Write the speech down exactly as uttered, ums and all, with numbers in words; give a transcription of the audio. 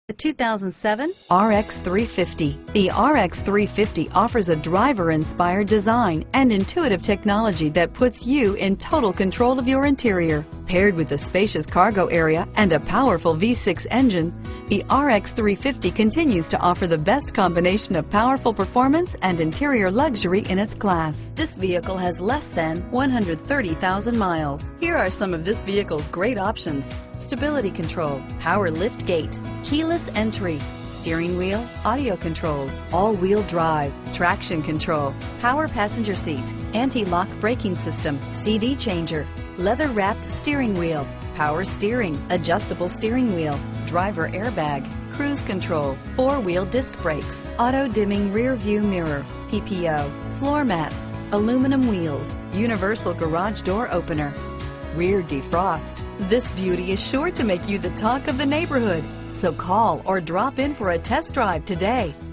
The two thousand seven R X three fifty. The R X three fifty offers a driver-inspired design and intuitive technology that puts you in total control of your interior. Paired with a spacious cargo area and a powerful V six engine, the R X three fifty continues to offer the best combination of powerful performance and interior luxury in its class. This vehicle has less than one hundred thirty thousand miles. Here are some of this vehicle's great options: stability control, power lift gate, keyless entry, steering wheel audio controls, all-wheel drive, traction control, power passenger seat, anti-lock braking system, C D changer, leather-wrapped steering wheel, power steering, adjustable steering wheel, driver airbag, cruise control, four-wheel disc brakes, auto-dimming rear view mirror, P P O, floor mats, aluminum wheels, universal garage door opener, rear defrost. This beauty is sure to make you the talk of the neighborhood. So call or drop in for a test drive today.